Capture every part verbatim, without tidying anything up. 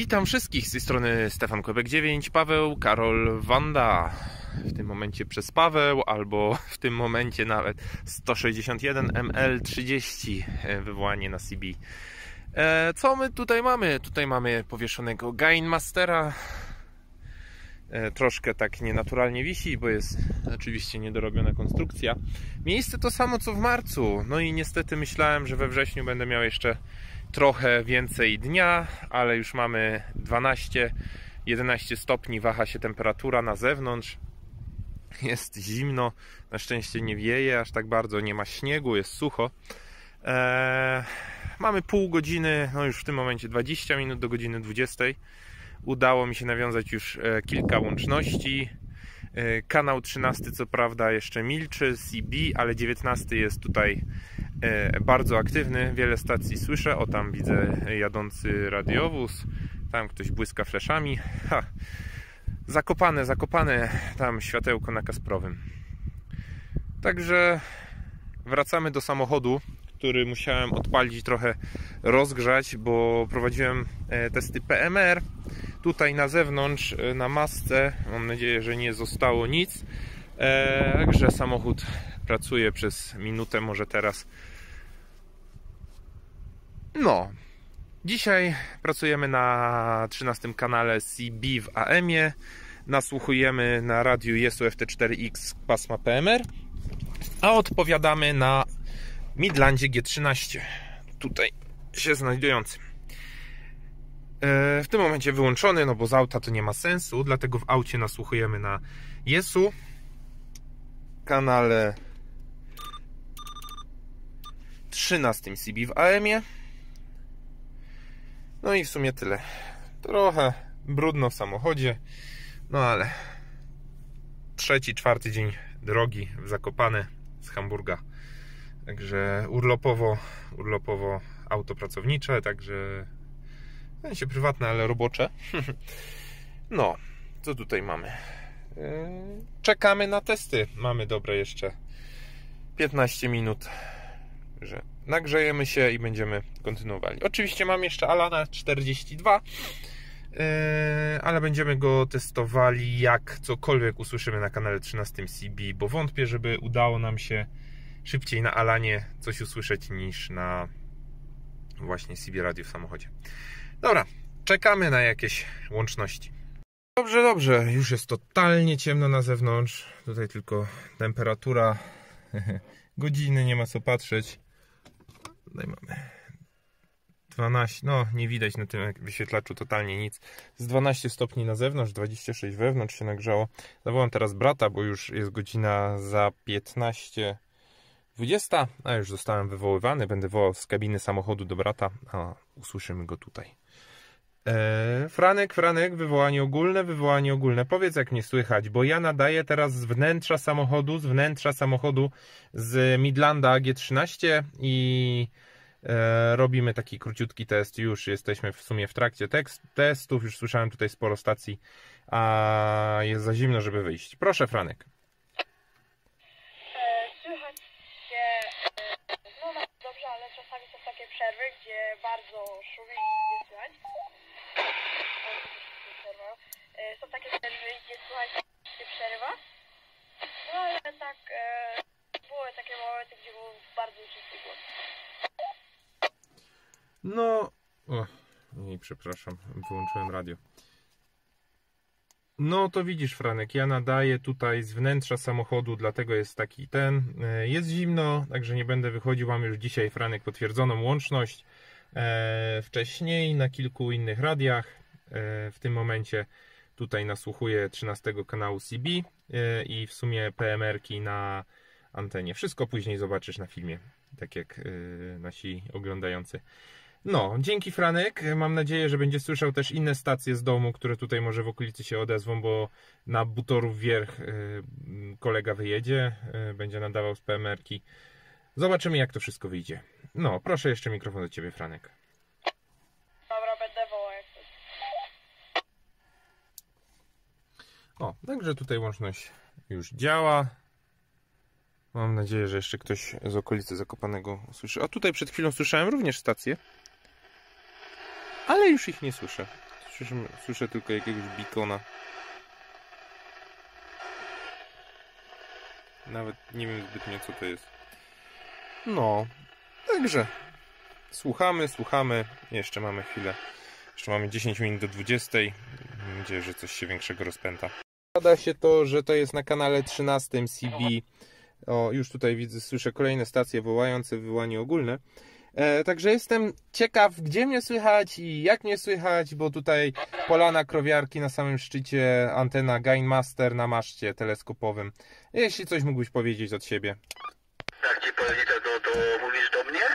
Witam wszystkich z tej strony Stefan Kłebek dziewięć, Paweł, Karol, Wanda. W tym momencie przez Paweł, albo w tym momencie nawet sto sześćdziesiąt jeden M L trzydzieści wywołanie na C B. E, co my tutaj mamy? Tutaj mamy powieszonego Gain Mastera. E, troszkę tak nienaturalnie wisi, bo jest oczywiście niedorobiona konstrukcja. Miejsce to samo co w marcu. No i niestety myślałem, że we wrześniu będę miał jeszcze trochę więcej dnia, ale już mamy dwanaście jedenaście stopni, waha się temperatura na zewnątrz. Jest zimno, na szczęście nie wieje aż tak bardzo, nie ma śniegu, jest sucho. Eee, mamy pół godziny, no już w tym momencie dwadzieścia minut do godziny dwudziestej. Udało mi się nawiązać już e, kilka łączności. E, kanał trzynasty co prawda jeszcze milczy, C B, ale dziewiętnasty jest tutaj e, bardzo aktywny. Wiele stacji słyszę. O, tam widzę jadący radiowóz. Tam ktoś błyska fleszami. Ha. Zakopane, zakopane. Tam światełko na Kasprowym. Także wracamy do samochodu, który musiałem odpalić, trochę rozgrzać, bo prowadziłem testy P M R. Tutaj na zewnątrz, na masce, mam nadzieję, że nie zostało nic. Także samochód pracuje przez minutę, może teraz. No, dzisiaj pracujemy na trzynastym kanale C B w A M-ie. Nasłuchujemy na radiu Jesu F T cztery X pasma P M R, a odpowiadamy na Midlandzie G trzynaście, tutaj się znajdujący. W tym momencie wyłączony, no bo z auta to nie ma sensu, dlatego w aucie nasłuchujemy na Jesu, kanale trzynastym C B w A M-ie. No i w sumie tyle. Trochę brudno w samochodzie, no ale trzeci, czwarty dzień drogi w Zakopane z Hamburga. Także urlopowo, urlopowo auto pracownicze, także w sensie prywatne, ale robocze. No, co tutaj mamy? Czekamy na testy. Mamy dobre jeszcze piętnaście minut, że nagrzejemy się i będziemy kontynuowali. Oczywiście mam jeszcze Alana czterdzieści dwa, ale będziemy go testowali jak cokolwiek usłyszymy na kanale trzynastym C B, bo wątpię, żeby udało nam się szybciej na Alanie coś usłyszeć niż na właśnie C B radio w samochodzie. Dobra, czekamy na jakieś łączności. Dobrze, dobrze, już jest totalnie ciemno na zewnątrz. Tutaj tylko temperatura, godziny, nie ma co patrzeć. Tutaj mamy dwanaście, no nie widać na tym wyświetlaczu totalnie nic. Z dwanaście stopni na zewnątrz, dwadzieścia sześć wewnątrz się nagrzało. Zawołam teraz brata, bo już jest godzina za piętnaście dwadzieścia, a już zostałem wywoływany. Będę wołał z kabiny samochodu do brata, a usłyszymy go tutaj. Eee, Franek, Franek, wywołanie ogólne, wywołanie ogólne. Powiedz, jak mnie słychać, bo ja nadaję teraz z wnętrza samochodu, z wnętrza samochodu z Midlanda G trzynaście i e, robimy taki króciutki test. Już jesteśmy w sumie w trakcie tekst, testów, już słyszałem tutaj sporo stacji, a jest za zimno, żeby wyjść. Proszę, Franek. Słychać się no dobrze, ale czasami są takie przerwy, gdzie bardzo szumi i nie słychać. Są takie przerwy, gdzie słychać się przerywa. No ale tak były takie momenty, gdzie był bardzo czysty głos. No, o, nie, przepraszam, wyłączyłem radio. No to widzisz, Franek, ja nadaję tutaj z wnętrza samochodu, dlatego jest taki ten, jest zimno, także nie będę wychodził. Mam już dzisiaj, Franek, potwierdzoną łączność e, wcześniej na kilku innych radiach. E, w tym momencie tutaj nasłuchuję trzynastego kanału C B e, i w sumie P M R-ki na antenie. Wszystko później zobaczysz na filmie, tak jak e, nasi oglądający. No, dzięki, Franek. Mam nadzieję, że będzie słyszał też inne stacje z domu, które tutaj może w okolicy się odezwą, bo na Butorów Wierch kolega wyjedzie, będzie nadawał z P M R-ki. Zobaczymy, jak to wszystko wyjdzie. No, proszę, jeszcze mikrofon do Ciebie, Franek. Dobra, będę wołał jak coś. O, także tutaj łączność już działa. Mam nadzieję, że jeszcze ktoś z okolicy Zakopanego usłyszy. A tutaj przed chwilą słyszałem również stację, ale już ich nie słyszę. Słyszę, słyszę tylko jakiegoś bikona. Nawet nie wiem zbytnio, co to jest. No, także słuchamy, słuchamy. Jeszcze mamy chwilę. Jeszcze mamy dziesięć minut do dwudziestej. Mam nadzieję, że coś się większego rozpęta. Składa się to, że to jest na kanale trzynastym C B. O, już tutaj widzę, słyszę kolejne stacje wołające wywołanie ogólne. E, także jestem ciekaw, gdzie mnie słychać i jak mnie słychać, bo tutaj polana krowiarki na samym szczycie, antena Gainmaster na maszcie teleskopowym. Jeśli coś mógłbyś powiedzieć od siebie. Tak ci powiedzieć, to, to mówisz do mnie?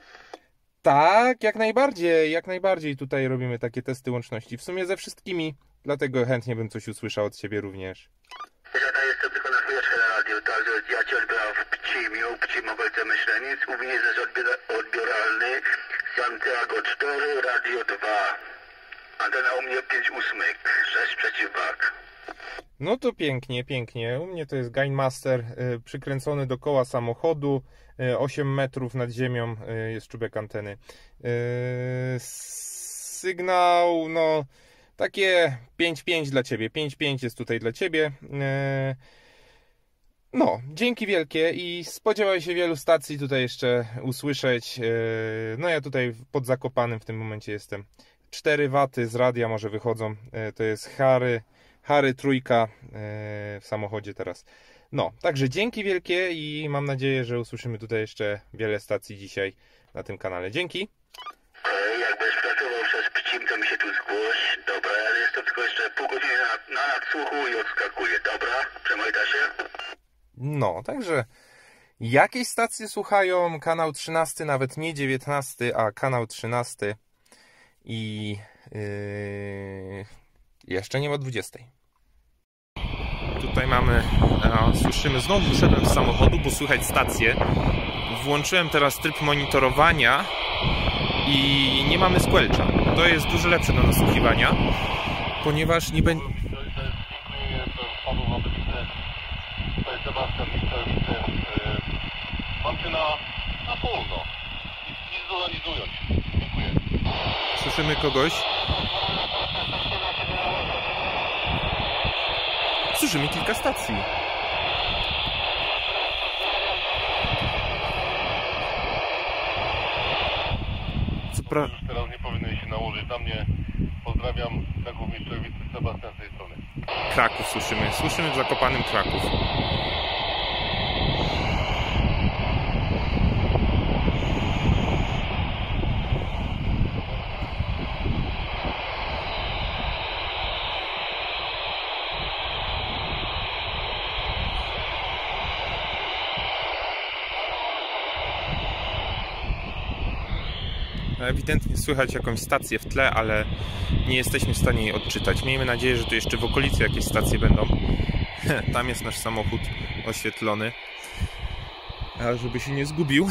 Tak, jak najbardziej, jak najbardziej tutaj robimy takie testy łączności. W sumie ze wszystkimi, dlatego chętnie bym coś usłyszał od siebie również. Ja jestem tylko na chwileczkę na radio, także ja cię odbieram w Pcimiu, Pcimowelce Myśleniec. U mnie jest odbioralny Santiago cztery, radio dwa. Antena u mnie pięć ósmych, sześć przeciwwag. No to pięknie, pięknie. U mnie to jest Gainmaster y, przykręcony do koła samochodu. Y, osiem metrów nad ziemią y, jest czubek anteny. Y, sygnał, no takie pięć pięć dla Ciebie. pięć pięć jest tutaj dla Ciebie. Y, no, dzięki wielkie i spodziewaj się wielu stacji tutaj jeszcze usłyszeć. Y, no ja tutaj pod Zakopanem w tym momencie jestem. cztery waty z radia może wychodzą. Y, to jest Harry. Harry trójka w samochodzie teraz. No, także dzięki wielkie i mam nadzieję, że usłyszymy tutaj jeszcze wiele stacji dzisiaj na tym kanale. Dzięki. Okej, jak będziesz pracował przez Pcim, to mi się tu zgłoś. Dobra, ale jestem tylko jeszcze pół godziny na, na nadsłuchu i odskakuję. Dobra, przemojta się. No, także jakieś stacje słuchają. Kanał trzynasty, nawet nie dziewiętnasty, a kanał trzynasty. I yy, jeszcze nie ma dwudziestej. Tutaj mamy, e, słyszymy, znowu wyszedłem z samochodu, bo słychać stację. Włączyłem teraz tryb monitorowania i nie mamy squelcha. To jest dużo lepsze do nasłuchiwania, ponieważ nie będzie... Słyszymy kogoś. Słyszymy kilka stacji. Co pra... Teraz nie powinny się nałożyć na mnie. Pozdrawiam Kraków Mistrzowicy, Sebastian z tej strony. Kraków słyszymy. Słyszymy w Zakopanem Kraków. Ewidentnie słychać jakąś stację w tle, ale nie jesteśmy w stanie jej odczytać. Miejmy nadzieję, że tu jeszcze w okolicy jakieś stacje będą. Tam jest nasz samochód oświetlony. Ale żeby się nie zgubił.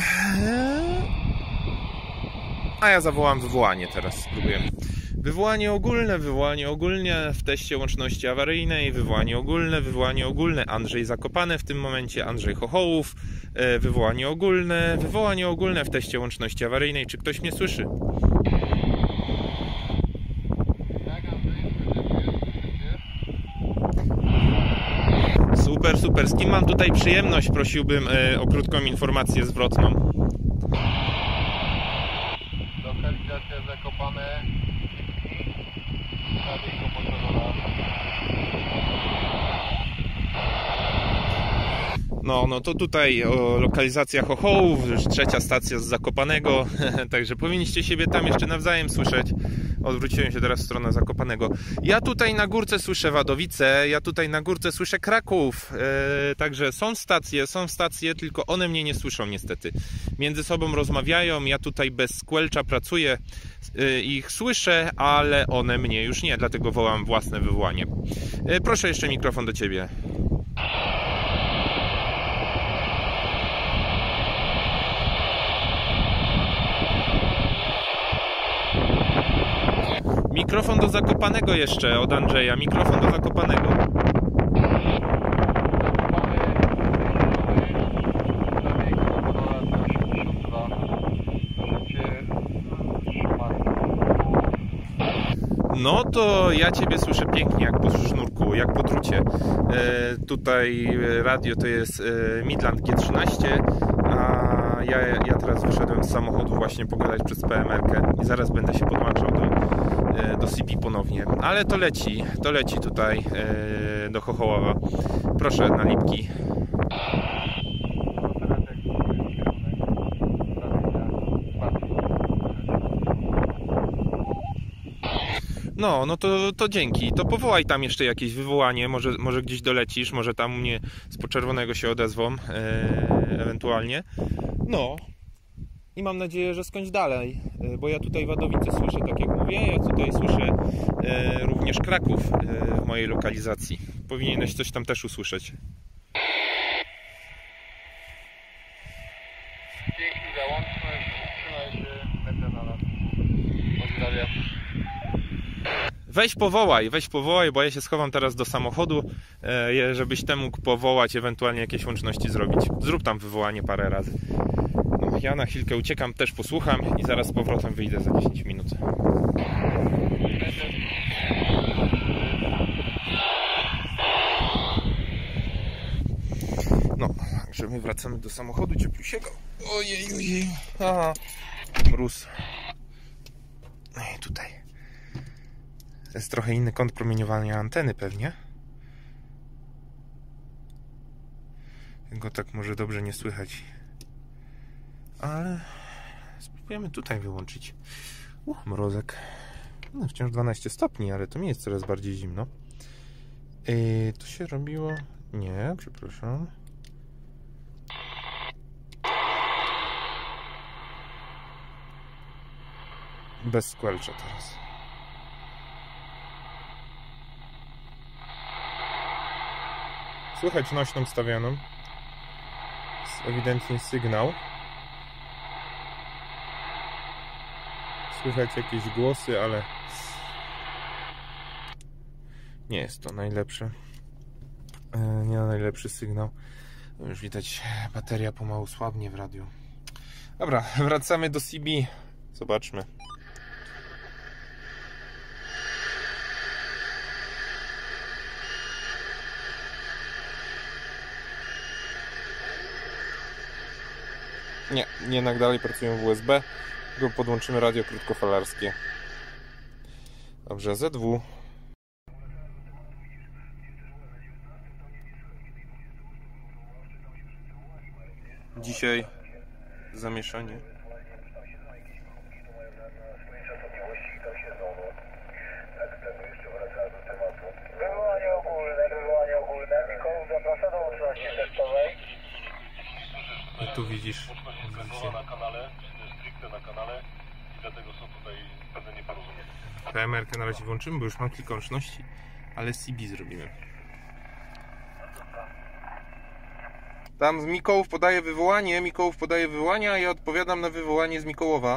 A ja zawołam wywołanie teraz. Spróbujemy. Wywołanie ogólne, wywołanie ogólne w teście łączności awaryjnej, wywołanie ogólne, wywołanie ogólne, Andrzej Zakopany w tym momencie, Andrzej Chochołów, wywołanie ogólne, wywołanie ogólne w teście łączności awaryjnej. Czy ktoś mnie słyszy? Super, super. Z kim mam tutaj przyjemność? Prosiłbym o krótką informację zwrotną. Lokalizacja Zakopane. No, no to tutaj o lokalizacja Chochołów, już trzecia stacja z Zakopanego, także powinniście siebie tam jeszcze nawzajem słyszeć. Odwróciłem się teraz w stronę Zakopanego. Ja tutaj na górce słyszę Wadowice, ja tutaj na górce słyszę Kraków, yy, także są stacje, są stacje, tylko one mnie nie słyszą niestety. Między sobą rozmawiają, ja tutaj bez squelcha pracuję, yy, ich słyszę, ale one mnie już nie, dlatego wołam własne wywołanie. Yy, proszę jeszcze mikrofon do Ciebie. Mikrofon do Zakopanego jeszcze od Andrzeja. Mikrofon do Zakopanego. No to ja Ciebie słyszę pięknie, jak po sznurku, jak po drucie. E, tutaj radio to jest e, Midland G trzynaście, a ja, ja teraz wyszedłem z samochodu właśnie pogadać przez P M R-kę i zaraz będę się podłączał do, e, do C B ponownie. Ale to leci, to leci tutaj e, do Chochołowa. Proszę na Lipki. No, no to, to dzięki. To powołaj tam jeszcze jakieś wywołanie, może, może gdzieś dolecisz, może tam u mnie z poczerwonego się odezwą, e, ewentualnie. No. I mam nadzieję, że skądś dalej, e, bo ja tutaj Wadowice słyszę, tak jak mówię, ja tutaj słyszę e, również Kraków e, w mojej lokalizacji. Powinieneś coś tam też usłyszeć. Dzięki za łączność, trzymaj się, będę na nas. Pozdrawiam. Weź powołaj, weź powołaj, bo ja się schowam teraz do samochodu, e, żebyś ten mógł powołać, ewentualnie jakieś łączności zrobić. Zrób tam wywołanie parę razy. No, ja na chwilkę uciekam, też posłucham i zaraz z powrotem wyjdę za dziesięć minut. No, także my wracamy do samochodu cieplusiego. Ojej, ojej, aha, mróz. I tutaj. To jest trochę inny kąt promieniowania anteny pewnie. Go tak może dobrze nie słychać. Ale spróbujemy tutaj wyłączyć. Uch, mrozek. No, wciąż dwanaście stopni, ale to nie jest coraz bardziej zimno. Yy, to się robiło... Nie, przepraszam. Bez squelcha teraz. Słychać nośną stawioną. Jest ewidentnie sygnał. Słychać jakieś głosy, ale nie jest to najlepsze. Nie najlepszy sygnał. Już widać, bateria pomału słabnie w radiu. Dobra, wracamy do C B. Zobaczmy. Nie, jednak dalej pracują w U S B, tylko podłączymy radio krótkofalarskie. Dobrze, Z W. Dzisiaj zamieszanie. Wywołanie ogólne, wywołanie ogólne. Mikołaj zaprasza do łączności testowej. I tu widzisz. Na kanale, stricte na kanale i dlatego są tutaj pewne nieporozumienia. P M R-kę na razie włączymy, bo już mam kilka łączności, ale C B zrobimy. Tam z Mikołów podaje wywołanie, Mikołów podaje wywołanie, a ja odpowiadam na wywołanie z Mikołowa.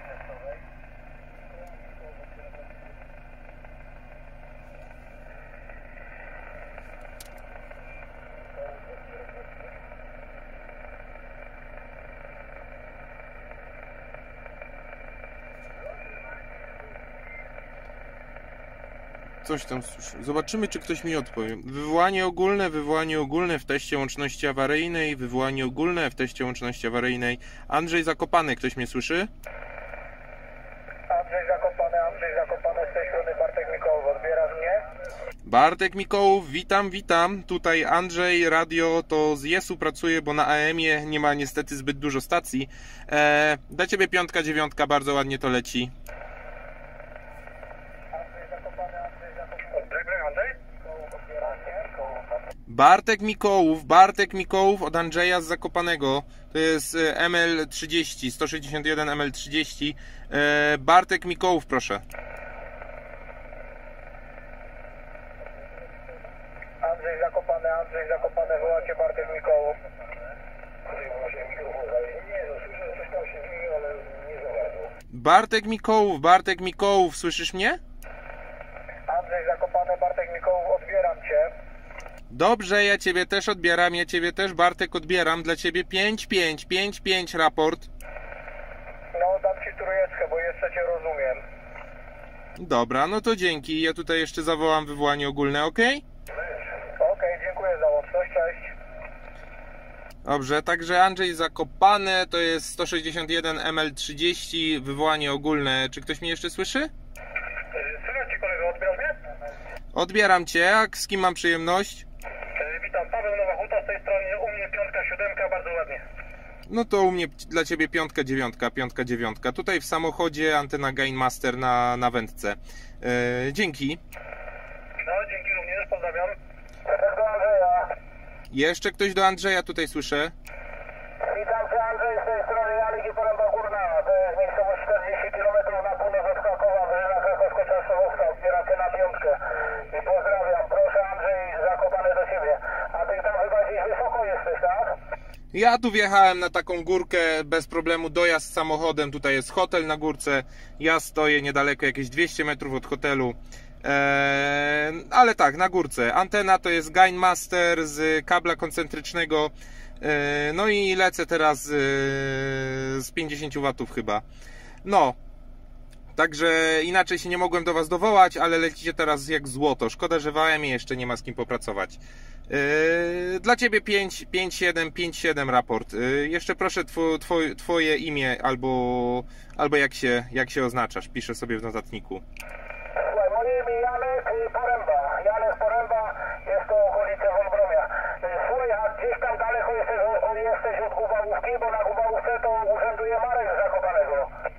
Coś tam słyszę. Zobaczymy, czy ktoś mi odpowie. Wywołanie ogólne, wywołanie ogólne w teście łączności awaryjnej, wywołanie ogólne w teście łączności awaryjnej. Andrzej Zakopany, ktoś mnie słyszy? Andrzej Zakopany, Andrzej Zakopany, z tej strony Bartek Mikołów, odbierasz mnie? Bartek Mikołów, witam, witam. Tutaj Andrzej, radio to z Jesu pracuje, bo na A M-ie nie ma niestety zbyt dużo stacji. Eee, dla Ciebie piątka, dziewiątka, bardzo ładnie to leci. Bartek Mikołów, Bartek Mikołów od Andrzeja z Zakopanego. To jest M L trzydzieści, sto sześćdziesiąt jeden M L trzydzieści. e, Bartek Mikołów, proszę. Andrzej Zakopany, Andrzej Zakopany, wołacie Bartek Mikołów. Bartek Mikołów, Bartek Mikołów, słyszysz mnie? Andrzej Zakopany, Bartek Mikołów, odbieram Cię. Dobrze, ja Ciebie też odbieram, ja Ciebie też, Bartek, odbieram. Dla Ciebie pięć pięć, pięć pięć raport. No, dam Ci trójeczkę, bo jeszcze Cię rozumiem. Dobra, no to dzięki. Ja tutaj jeszcze zawołam wywołanie ogólne, ok? Okej, okay, dziękuję za łączność, cześć. Dobrze, także Andrzej Zakopane, to jest sto sześćdziesiąt jeden M L trzydzieści, wywołanie ogólne. Czy ktoś mnie jeszcze słyszy? Słychać Cię, kolego, odbierasz mnie? Odbieram Cię, a z kim mam przyjemność? Witam, Paweł Nowachuta z tej strony, u mnie piątka, siódemka, bardzo ładnie. No to u mnie dla Ciebie piątka, dziewiątka, piątka, dziewiątka. Tutaj w samochodzie antena Gainmaster na, na wędce. Yy, dzięki. No, dzięki również, pozdrawiam. Cześć do Andrzeja. Jeszcze ktoś do Andrzeja tutaj słyszę. Witam Cię, Andrzej, z tej strony Jalik i Poręba Górna. To jest miejscowość czterdzieści kilometrów na północ od Krakowa, Wyżyna Krakowsko-Częstochowska. Odbieram Cię na piątkę. I pozdrawiam. Proszę, Andrzej, Zakopane do siebie. A Ty tam chyba gdzieś wysoko jesteś, tak? Ja tu wjechałem na taką górkę, bez problemu dojazd samochodem. Tutaj jest hotel na górce. Ja stoję niedaleko, jakieś dwieście metrów od hotelu. Eee, ale tak, na górce. Antena to jest Gainmaster z kabla koncentrycznego. Eee, no i lecę teraz eee, z pięćdziesiąt watów chyba. No, także inaczej się nie mogłem do Was dowołać, ale lecicie teraz jak złoto. Szkoda, że w A M jeszcze nie ma z kim popracować. Eee, dla Ciebie pięć pięć siedem pięć siedem raport. Eee, jeszcze proszę two, twoje, twoje imię albo, albo jak, się, jak się oznaczasz. Piszę sobie w notatniku. Słuchaj, moje imię Janek Poręba. Janek Poręba, jest to okolice Wolbromia. Słuchaj, a gdzieś tam daleko jesteś, jesteś od Gubałówki, bo na Gubałówce to urzęduje Marek z Zakopanego.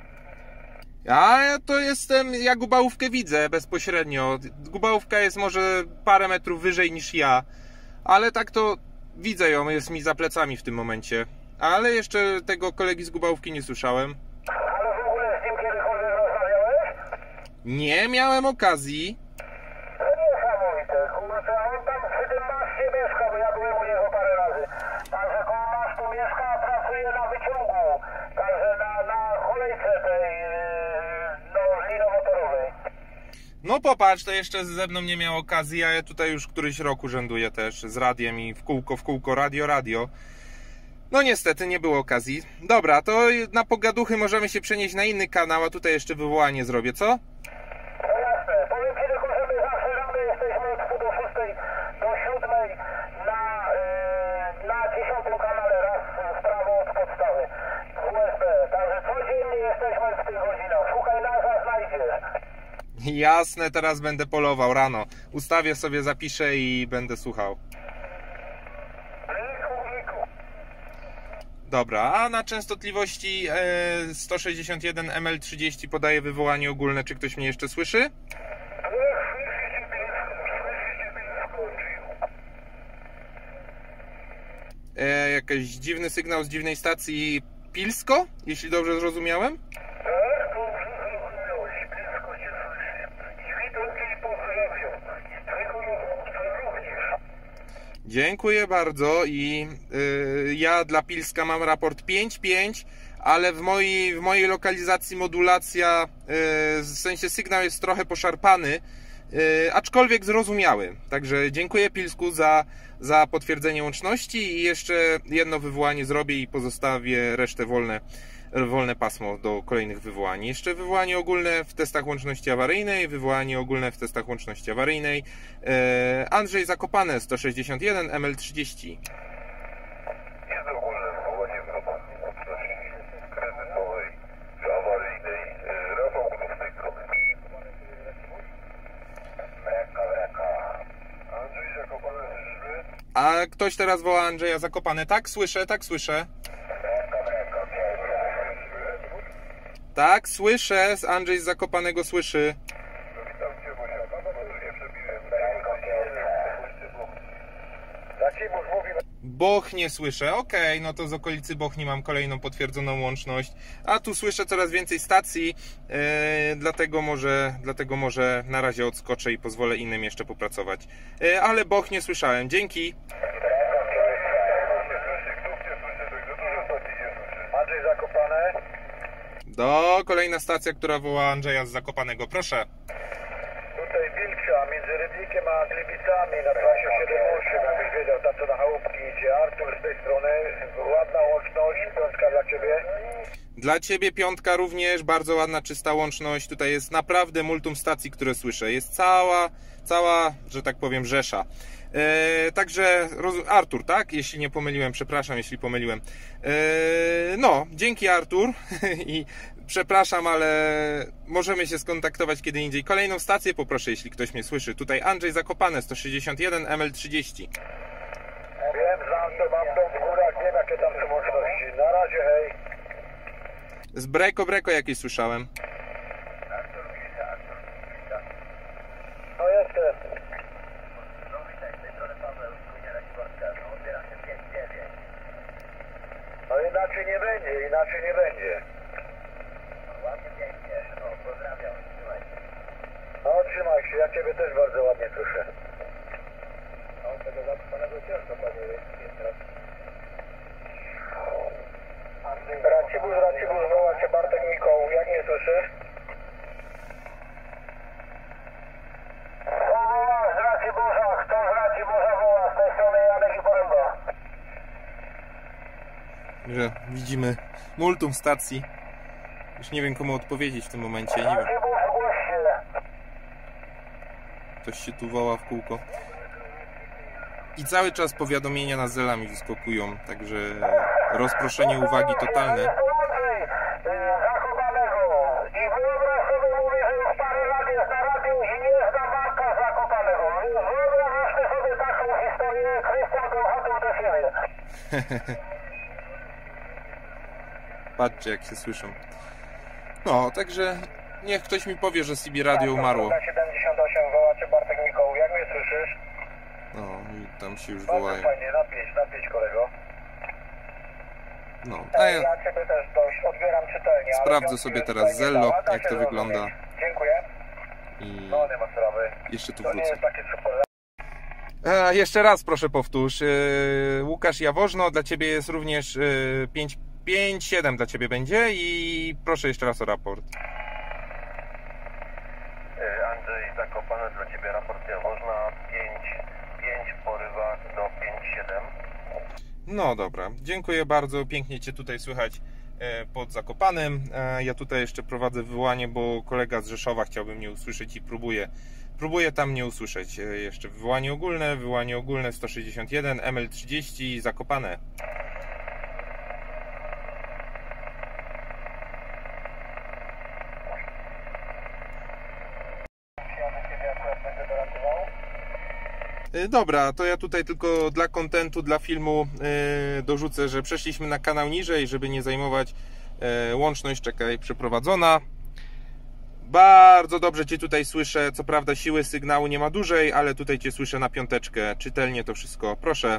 A ja to jestem, ja Gubałówkę widzę bezpośrednio. Gubałówka jest może parę metrów wyżej niż ja, ale tak to widzę ją, jest mi za plecami w tym momencie. Ale jeszcze tego kolegi z Gubałówki nie słyszałem. Ale w ogóle z nim kiedykolwiek rozmawiałeś? Nie miałem okazji. To niesamowite, kurczę, a on tam przy tym maszcie mieszka, bo ja byłem u niego parę razy. Także koło masztu mieszka, a pracuje na wyciągu, także na, na kolejce tej, no, linowotorowej. No popatrz, to jeszcze ze mną nie miał okazji, a ja tutaj już któryś rok urzęduję też z radiem i w kółko, w kółko, radio, radio. No niestety nie było okazji. Dobra, to na pogaduchy możemy się przenieść na inny kanał, a tutaj jeszcze wywołanie zrobię, co? No jasne, powiem Ci tylko, że my zawsze rano jesteśmy od pół do szóstej do siódmej na, yy, na dziesiątym kanale, raz w prawo od podstawy w U S B, także codziennie jesteśmy w tych godzinach, szukaj nas, a znajdziesz. Jasne, teraz będę polował rano. Ustawię sobie, zapiszę i będę słuchał. Dobra, a na częstotliwości e, sto sześćdziesiąt jeden M L trzydzieści podaję wywołanie ogólne. Czy ktoś mnie jeszcze słyszy? E, jakiś dziwny sygnał z dziwnej stacji Pilsko, jeśli dobrze zrozumiałem? Tak, dobrze zrozumiałeś, Pilsko Cię słyszy. Witam Cię i pozdrawiam. I Twojego rozmówcę również. Dziękuję bardzo i y, ja dla Pilska mam raport pięć pięć, ale w mojej, w mojej lokalizacji modulacja, y, w sensie sygnał jest trochę poszarpany, y, aczkolwiek zrozumiały. Także dziękuję Pilsku za, za potwierdzenie łączności i jeszcze jedno wywołanie zrobię i pozostawię resztę wolne, wolne pasmo do kolejnych wywołań. Jeszcze wywołanie ogólne w testach łączności awaryjnej, wywołanie ogólne w testach łączności awaryjnej. E, Andrzej Zakopane, sto sześćdziesiąt jeden M L trzydzieści. Jest ogólne wywołanie w łączności kredytowej czy awaryjnej. Rafał Górów z tej strony. Meka, meka. Andrzej Zakopane, słyszymy? A ktoś teraz woła Andrzeja Zakopane? Tak, słyszę, tak, słyszę. Tak, słyszę, Andrzej z Zakopanego słyszy. Bochnie słyszę, okej, okay, no to z okolicy Bochni mam kolejną potwierdzoną łączność. A tu słyszę coraz więcej stacji, yy, dlatego, może, dlatego może na razie odskoczę i pozwolę innym jeszcze popracować. Yy, ale Bochnie słyszałem, dzięki. Andrzej Zakopane. Do, kolejna stacja, która woła Andrzeja z Zakopanego, proszę. Tutaj Wilcza, między Rybnikiem a Glibicami na trasie siedem osiem, jakbyś wiedział, tam co na chałupki idzie. Artur z tej strony, ładna łączność, piątka dla Ciebie. Dla Ciebie piątka również, bardzo ładna, czysta łączność. Tutaj jest naprawdę multum stacji, które słyszę. Jest cała, cała, że tak powiem, rzesza. Eee, także Artur, tak? Jeśli nie pomyliłem, przepraszam, jeśli pomyliłem. Eee, no, dzięki Artur i przepraszam, ale możemy się skontaktować kiedy indziej. Kolejną stację poproszę, jeśli ktoś mnie słyszy. Tutaj Andrzej Zakopane, sto sześćdziesiąt jeden M L trzydzieści. Wiem, znam to, mam to w górach, wiem jakie tam są możliwości. Na razie, hej. Z Breko Breko jakieś słyszałem. No jestem. No inaczej nie będzie, inaczej nie będzie. Ładnie pięknie, no pozdrawiam, trzymaj się. No trzymaj się, ja Ciebie też bardzo ładnie słyszę. No tego zakopanego ciężko, panie, jest teraz. Racibus, Racibus, woła Cię Bartek Mikołów, jak mnie słyszysz? Kto woła z Racibusa, kto z Racibusa woła, z tej strony Janek i Poręba. Że widzimy multum stacji. Już nie wiem, komu odpowiedzieć w tym momencie. Nie wiem. Racibus, zgłoś się. Ktoś się tu woła w kółko. I cały czas powiadomienia na zelami wyskakują, także rozproszenie uwagi totalne. Zakopanego. I wyobraź sobie, mówię, że już parę lat jest na radiu i nie zna Marka z Zakopanego. Wyobraźmy sobie taką historię, Krystian Kołchatów do siebie. Patrzcie, jak się słyszą. No, także niech ktoś mi powie, że C B Radio umarło. siedemdziesiąt osiem, woła Cię Bartek Mikołów, jak mnie słyszysz? No, i tam się już Bardzo wołają. fajnie, napięć, napięć kolego. No, a ja Ja Ciebie też dość odbieram czytelnie. ale sprawdzę piątki sobie już teraz tutaj nie Zello, działa, da jak się to zrozumieć. wygląda. Dziękuję. i No nie ma sprawy. jeszcze tu To nie wrócę. jest takie super. A, jeszcze raz proszę powtórz. Yy, Łukasz Jawożno, dla Ciebie jest również yy, pięć pięć siedem dla Ciebie będzie i proszę jeszcze raz o raport. Andrzej Zakopane, dla Ciebie raport Jaworzna pięć pięć w porywach do pięć siedem. No dobra, dziękuję bardzo, pięknie Cię tutaj słychać e, pod Zakopanem. E, ja tutaj jeszcze prowadzę wywołanie, bo kolega z Rzeszowa chciałby mnie usłyszeć i próbuje, próbuje tam mnie usłyszeć. E, jeszcze wywołanie ogólne, wywołanie ogólne sto sześćdziesiąt jeden M L trzydzieści Zakopane. Dobra, to ja tutaj tylko dla kontentu, dla filmu yy, dorzucę, że przeszliśmy na kanał niżej, żeby nie zajmować yy, łączność, czekaj, przeprowadzona. Bardzo dobrze Cię tutaj słyszę, co prawda siły sygnału nie ma dużej, ale tutaj Cię słyszę na piąteczkę, czytelnie to wszystko, proszę.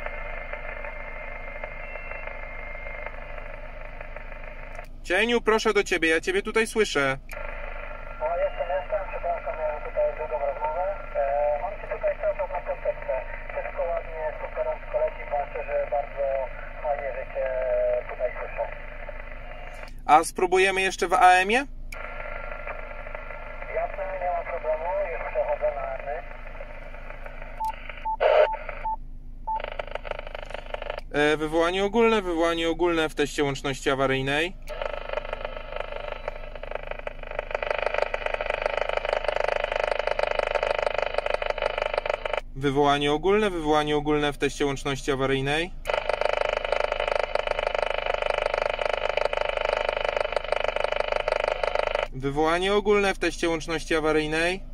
Cieniu, proszę do Ciebie, ja Ciebie tutaj słyszę. No jestem, jestem, przepraszam, miałem tutaj drugą rozmowę. E, mam Cię tutaj cały czas na kontekście. Wszystko ładnie, super leci, patrzę, że bardzo fajnie, że Cię tutaj słyszę. A spróbujemy jeszcze w A M ie? Jasne, nie ma problemu, już przechodzę na A M y. E, wywołanie ogólne, wywołanie ogólne w teście łączności awaryjnej. Wywołanie ogólne, wywołanie ogólne w teście łączności awaryjnej. Wywołanie ogólne w teście łączności awaryjnej.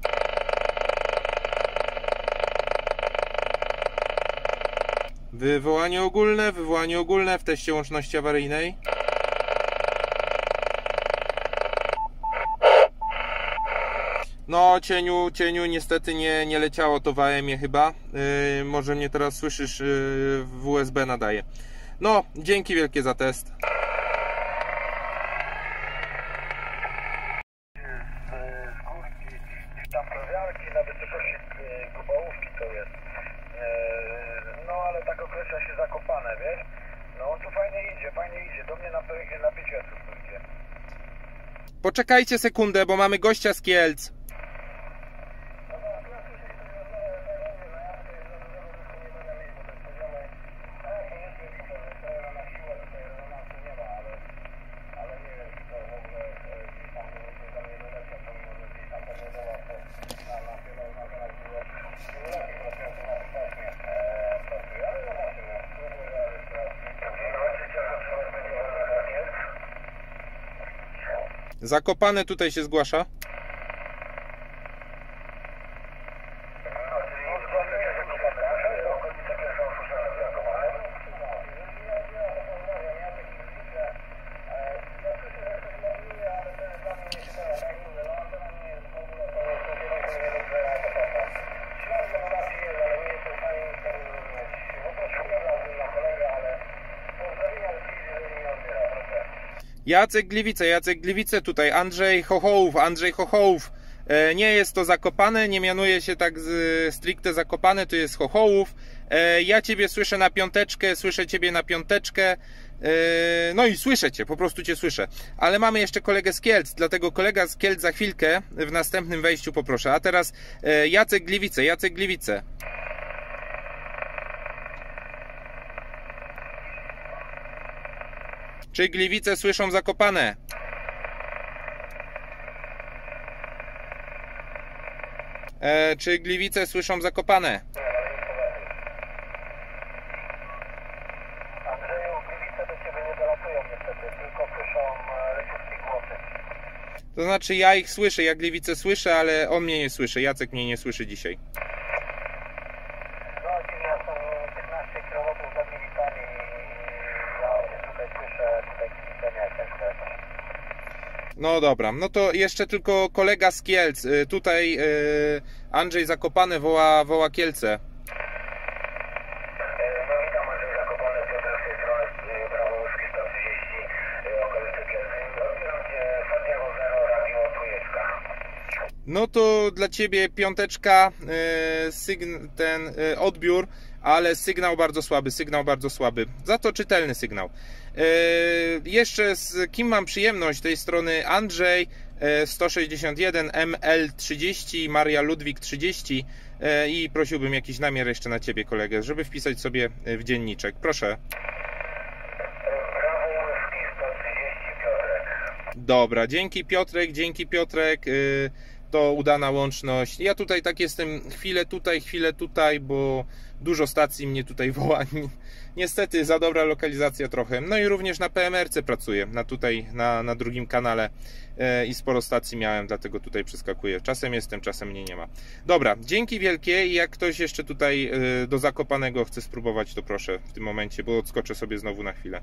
Wywołanie ogólne, wywołanie ogólne w teście łączności awaryjnej. No, cieniu, cieniu, niestety nie, nie leciało to w A M ie chyba. Yy, może mnie teraz słyszysz, yy, w U S B nadaje. No, dzięki wielkie za test. Z górki, gdzieś tam prawiarki, na wysokości Gubałówki to jest. No ale tak określa się Zakopane, wiesz? No tu fajnie idzie, fajnie idzie. Do mnie na, na pięć metrów tu idzie. Poczekajcie sekundę, bo mamy gościa z Kielc. Ale nie Zakopane tutaj się zgłasza. Jacek Gliwice, Jacek Gliwice tutaj, Andrzej Chochołów, Andrzej Chochołów. E, nie jest to Zakopane, nie mianuje się tak z, stricte Zakopane, to jest Chochołów. E, ja Ciebie słyszę na piąteczkę, słyszę Ciebie na piąteczkę. E, no i słyszę Cię, po prostu Cię słyszę. Ale mamy jeszcze kolegę z Kielc, dlatego kolega z Kielc za chwilkę w następnym wejściu poproszę. A teraz e, Jacek Gliwice, Jacek Gliwice. Czy Gliwice słyszą Zakopane? E, czy Gliwice słyszą Zakopane? Andrzeju, Gliwice do Ciebie nie dolatują niestety, tylko słyszą leciutkie głosy. To znaczy ja ich słyszę, ja Gliwice słyszę, ale on mnie nie słyszy, Jacek mnie nie słyszy dzisiaj. No, ja są piętnaście kilometrów za Gliwicami i ja tutaj słyszę, tutaj klikania jakaś rzecz. No dobra, no to jeszcze tylko kolega z Kielc, tutaj Andrzej Zakopane woła, woła Kielce. No witam, Andrzej Zakopane, Piotr z tej strony, Prawo Łódzkie sto trzydzieści, okolicy Kielcy. Odbieram Cię Santiago Zero, Radio Trójeczka. No to dla Ciebie piąteczka, sygn, ten odbiór, ale sygnał bardzo słaby, sygnał bardzo słaby. Za to czytelny sygnał. Jeszcze z kim mam przyjemność? Tej strony Andrzej sto sześćdziesiąt jeden, M L trzydzieści, Maria Ludwik trzydzieści i prosiłbym jakiś namiar jeszcze na Ciebie, kolegę, żeby wpisać sobie w dzienniczek. Proszę. Prawo Łódzkie sto trzydzieści, Piotrek. Dobra, dzięki Piotrek, dzięki Piotrek. To udana łączność. Ja tutaj tak jestem chwilę tutaj, chwilę tutaj, bo dużo stacji mnie tutaj woła. Niestety za dobra lokalizacja trochę. No i również na P M R C pracuję, na tutaj, na, na drugim kanale i sporo stacji miałem, dlatego tutaj przeskakuję. Czasem jestem, czasem mnie nie ma. Dobra, dzięki wielkie i jak ktoś jeszcze tutaj do Zakopanego chce spróbować, to proszę w tym momencie, bo odskoczę sobie znowu na chwilę.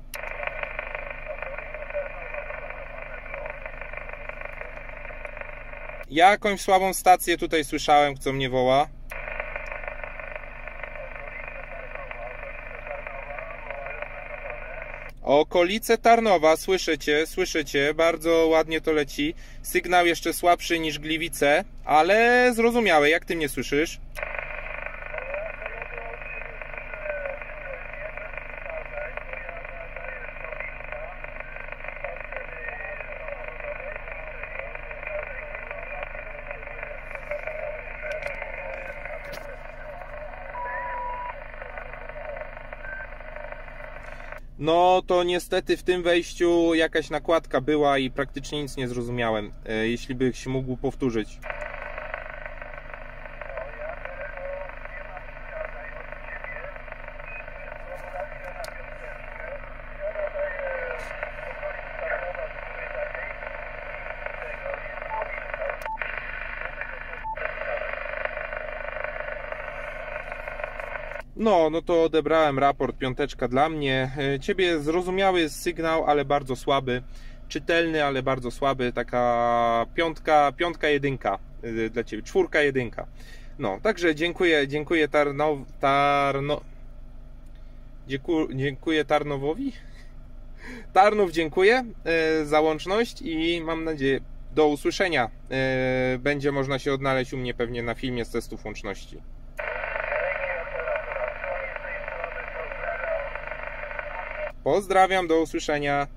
Jakąś słabą stację tutaj słyszałem, co mnie woła. Okolice Tarnowa, słyszycie, słyszycie, bardzo ładnie to leci. Sygnał jeszcze słabszy niż Gliwice, ale zrozumiałe. Jak Ty mnie słyszysz? No to niestety w tym wejściu jakaś nakładka była i praktycznie nic nie zrozumiałem. Jeśli byś mógł powtórzyć. No, no to odebrałem raport, piąteczka dla mnie. Ciebie zrozumiały sygnał, ale bardzo słaby. Czytelny, ale bardzo słaby. Taka piątka, piątka jedynka dla Ciebie. Czwórka jedynka. No, także dziękuję, dziękuję Tarnow, Tarno... Dziękuję, dziękuję Tarnowowi. Tarnów dziękuję za łączność i mam nadzieję do usłyszenia. Będzie można się odnaleźć u mnie pewnie na filmie z testów łączności. Pozdrawiam, do usłyszenia.